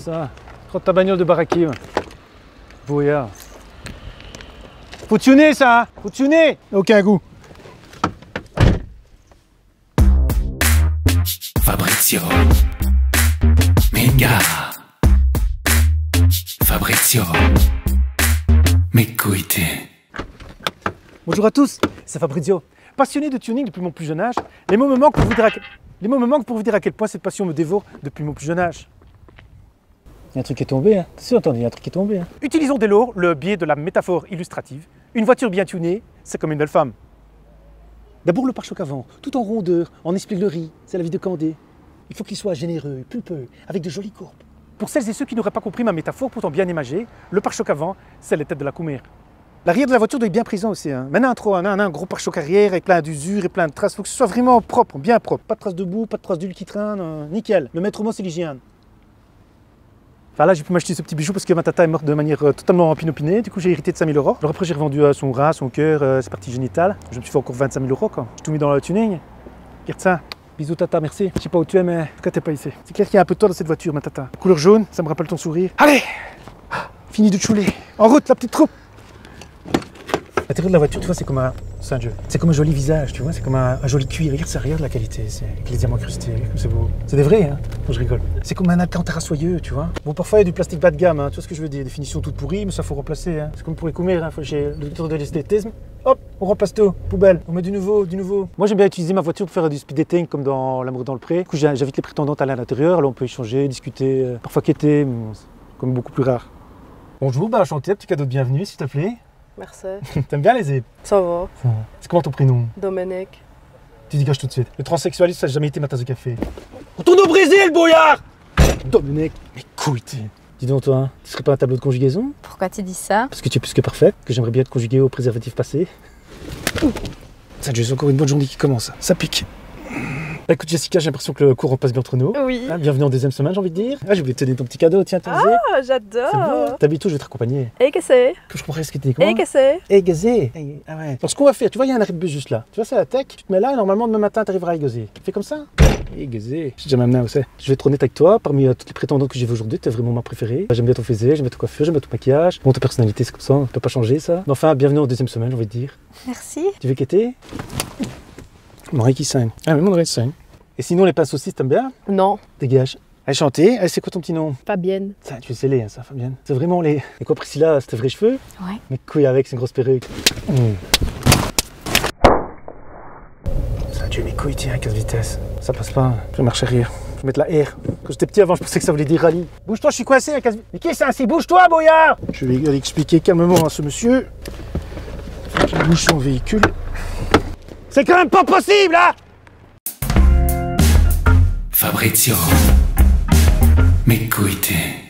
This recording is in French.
ça. Prends ta bagnole de baraquille. Boya. Faut tuner ça, hein. Faut tuner. Aucun goût. Fabrizio Minga. Fabrizio M'écoute. Bonjour à tous, c'est Fabrizio. Passionné de tuning depuis mon plus jeune âge, les mots me manquent pour vous dire à quel point cette passion me dévore depuis mon plus jeune âge. Il y a un truc qui est tombé, hein. T'es sûr, attends, il y a un truc qui est tombé. Hein. Utilisons dès lors le biais de la métaphore illustrative. Une voiture bien tunée, c'est comme une belle femme. D'abord le pare-choc avant, tout en rondeur, en espièglerie, c'est la vie de Candé. Il faut qu'il soit généreux, pulpeux, avec de jolies courbes. Pour celles et ceux qui n'auraient pas compris ma métaphore, pourtant bien imagée, le pare-choc avant, c'est les têtes de la coumère. L'arrière de la voiture doit être bien présent aussi. Hein. Maintenant, un gros pare-choc arrière avec plein d'usure et plein de traces. Il faut que ce soit vraiment propre, bien propre. Pas de traces de boue, pas de traces d'huile qui traîne, nickel. Le maître mot, c'est l'hygiène. Enfin là, j'ai pu m'acheter ce petit bijou parce que ma tata est morte de manière totalement inopinée. Du coup, j'ai hérité de 5 000 €. Alors après, j'ai revendu son rein, son cœur, ses parties génitales. Je me suis fait encore 25 000 € quoi. J'ai tout mis dans le tuning. Regarde ça. Bisous tata, merci. Je sais pas où tu es, mais pourquoi t'es pas ici? C'est clair qu'il y a un peu de toi dans cette voiture, ma tata. Couleur jaune, ça me rappelle ton sourire. Allez! Fini de chouler. En route, la petite troupe. L'intérieur de la voiture, tu vois, c'est comme un... C'est un jeu. C'est comme un joli visage, tu vois, c'est comme un joli cuir. Regarde ça, regarde la qualité, c'est avec les diamants incrustés, comme c'est beau. C'est des vrais, hein. Non, je rigole. C'est comme un alcantara soyeux, tu vois. Bon, parfois, il y a du plastique bas de gamme, hein. Tu vois ce que je veux dire, des finitions toutes pourries, mais ça faut remplacer, hein. C'est comme pour les coumères, hein. Faut chez le docteur de l'esthétisme. Hop, on remplace tout, poubelle, on met du nouveau, du nouveau. Moi, j'aime bien utiliser ma voiture pour faire du speed dating comme dans L'amour dans le pré. Du coup, j'invite les prétendantes à aller à l'intérieur, là, on peut échanger, discuter, parfois quêter, mais bon, c'est comme beaucoup plus rare. Bonjour, bah enchanté, petit cadeau de bienvenue, s'il te plaît. Merci. T'aimes bien les zèbres? Ça va. C'est comment ton prénom? Dominique. Tu dégages tout de suite. Le transsexualisme, ça n'a jamais été ma tasse de café. Retourne au Brésil, boyard! Dominique, mais couille, dis donc toi, tu serais pas un tableau de conjugaison? Pourquoi tu dis ça? Parce que tu es plus que parfaite, que j'aimerais bien te conjuguer au préservatif passé. Ça, j'ai encore une bonne journée qui commence, ça pique. Bah, écoute Jessica, j'ai l'impression que le cours passe bien entre nous. Oui. Ah, bienvenue en deuxième semaine, j'ai envie de dire. Ah, j'ai oublié de te donner ton petit cadeau, tiens, t'as osé. Ah, C'est j'adore. beau. T'habites où, je vais te raccompagner. Et que c'est? Que je comprends ce que tu dis. Comment? Et que c'est? Égazé. Ah ouais. Alors ce qu'on va faire, tu vois, il y a un arrêt de bus juste là. Tu vois, c'est la tech. Tu te mets là et normalement demain matin, tu arriveras à Égazé. Fais comme ça. Égazé. J'ai jamais amené où c'est. Je vais être honnête avec toi. Parmi toutes les prétendantes que j'ai vues aujourd'hui, tu es vraiment ma préférée. J'aime bien ton physique, j'aime bien ton coiffure, j'aime bien ton maquillage. Bon, ta personnalité, c'est comme ça. On peut pas changer ça. Mais enfin, bienvenue en deuxième semaine, j'ai envie de dire. Merci. Tu veux quêter? Mon oreille qui saigne. Ah, mais mon oreille saigne. Et sinon, les pains saucisses, t'aimes bien? Non. Dégage. Allez, chanter. Allez, c'est quoi ton petit nom? Fabienne. Ça, tu es scellé, hein, ça, Fabienne. C'est vraiment les. Et quoi, Priscilla, c'est tes vrais cheveux? Ouais. Mais couille avec, c'est une grosse perruque. Ça, tu es mes couilles, tiens, à 15 vitesses. Ça passe pas. Je vais marcher arrière. Je vais mettre la R. Quand j'étais petit avant, je pensais que ça voulait dire rallye. Bouge-toi, je suis coincé à 15 vitesses. Mais qui est ça ainsi? Bouge-toi, boyard! Je vais aller expliquer calmement à ce monsieur. Qu'il bouge son véhicule. C'est quand même pas possible, hein! Fabrizio M'écoute.